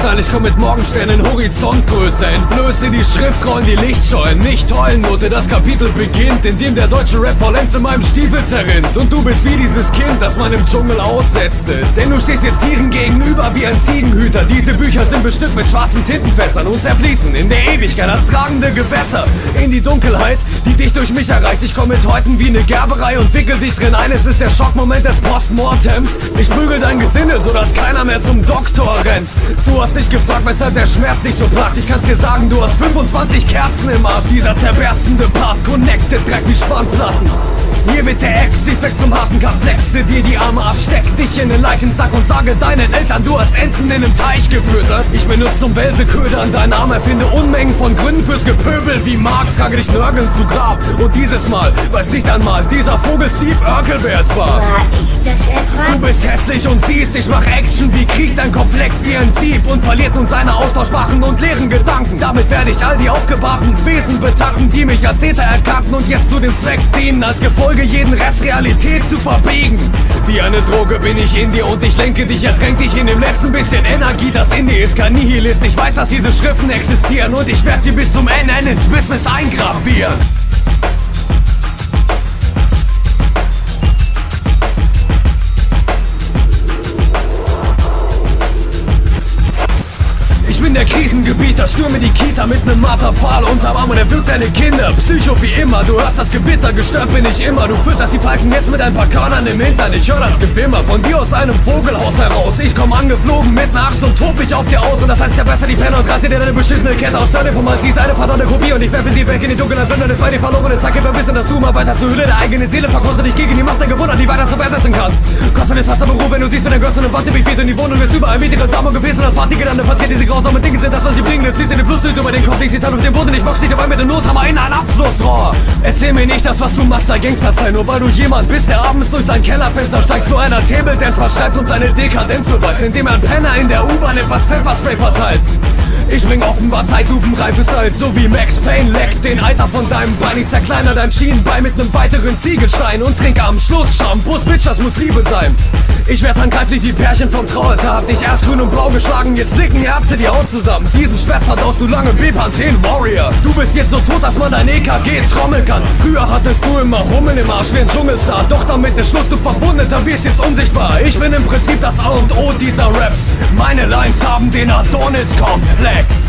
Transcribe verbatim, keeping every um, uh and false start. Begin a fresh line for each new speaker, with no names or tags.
Style, ich komm mit Morgenstern in Horizontgröße. Entblöße die Schriftrollen, die Lichtscheuen. Nicht Heulennote, das Kapitel beginnt, in dem der deutsche Rap vollends in meinem Stiefel zerrinnt. Und du bist wie dieses Kind, das man im Dschungel aussetzte. Denn du stehst jetzt Tieren gegenüber wie ein Ziegenhüter. Diese Bücher sind bestückt mit schwarzen Tintenfässern und zerfließen in der Ewigkeit als tragende Gewässer. In die Dunkelheit, die dich durch mich erreicht. Ich komm mit Häuten wie eine Gerberei und wickel dich drin ein. Es ist der Schockmoment des Postmortems. Ich prügel dein Gesindel, sodass keiner mehr zum Doktor rennt. Du hast dich gefragt, weshalb der Schmerz dich so plagt. Ich kann's dir sagen, du hast fünfundzwanzig Kerzen im Arsch. Dieser zerberstende Part, connected, Dreck wie Spannplatten. Hier wird der Ex-Effekt zum harten Cut. Flexe dir die Arme ab, steck dich in den Leichensack und sage deinen Eltern, du hast Enten in einem Teich gefüttert. Ich benutze zum Wälseködern deinen Arm, erfinde Unmengen von Gründen fürs Gepöbel. Wie Marx trage dich nirgends zu Grab. Und dieses Mal weiß nicht einmal dieser Vogel Steve Urkel, wer es war.
War ich das etwa?
Du bist hässlich und siehst, ich mach Action wie Krieg. Dein Kopf leckt wie ein Sieb und verliert nun seine austauschbaren und leeren Gedanken. Damit werde ich all die aufgebahrten Wesen betanken, die mich als Täter erkannten und jetzt zu dem Zweck dienen, als Gefolge jeden Rest Realität zu verbiegen. Wie eine Droge bin ich in dir und ich lenke dich, ertränk dich in dem letzten bisschen Energie, das in dir ist. Kein Nihilist, ich weiß, dass diese Schriften existieren und ich werde sie bis zum N N ins Business eingravieren. Ich bin der Krisengebieter, stürme die Kita mit nem Marterpfahl unterm Arm und er wirkt deine Kinder. Psycho wie immer, du hörst das Gewitter, gestört bin ich immer. Du fütterst die Falken jetzt mit ein paar Körnern im Hintern. Ich hör das Gewimmer von dir aus einem Vogelhaus heraus. Ich komm angeflogen mit ner Axt und tob mich auf dir aus. Und das heißt ja besser die Penner und reiß dir deine beschissene Kette aus. Hör dir vom Hals, sie ist eine verdammte Kopie und ich werfe sie weg in die dunklen Blender des bei dir verlorenen. Zeig dir verwissen, dass du mal weiter zur Hülle der eigenen Seele verkostet dich gegen die Macht der Gewohnheit, die weiter so versetzen kannst. Kotzt du dir fast am Beruf, wenn du siehst, wenn der Götze eine Wand im Befiehlt und die Wohnung ist überall mietige Damen und Gefäße und das Partygelände verzehrt diese grausamen Dinge sind das, was sie bringen. Du ziehst dir den Pluslicht über den Kopf, legst die Tat auf den Boden, ich box dich dabei mit dem Nothammer in ein Abflussrohr. Erzähl mir nicht das, was du machst, sei Gangster-Style, nur weil du jemand bist, der abends durch sein Kellerfenster steigt zu einer Table-Dance, verschreibt uns eine Dekadenz beweist, indem er ein Penner in der U-Bahn etwas Pfefferspray verteilt. Ich bring offenbar Zeitlupenreife Style, so wie Max Payne. Leck den Eiter von deinem Bein, ich zerkleiner dein Schienenbein mit nem weiteren Ziegelstein und trink am Schluss Shampoos, Bitch, das muss Liebe sein. Ich werd handgreiflich wie Pärchen vom Traualtar, hab dich erst grün und blau geschlagen, jetzt licken Ärzte die Haut zusammen. Diesen Schmerz verdaust du lange, Bepanthen Warrior. Du bist jetzt so tot, dass man dein E K G trommeln kann. Früher hattest du immer Hummeln im Arsch wie ein Dschungelstar, doch damit ist Schluss, du Verwundeter wirst jetzt unsichtbar. Ich bin im Prinzip das A und O dieser Raps, meine Lines haben den Adonis-Komplex.